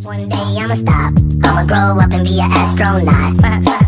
One day I'ma stop, I'ma grow up and be an astronaut.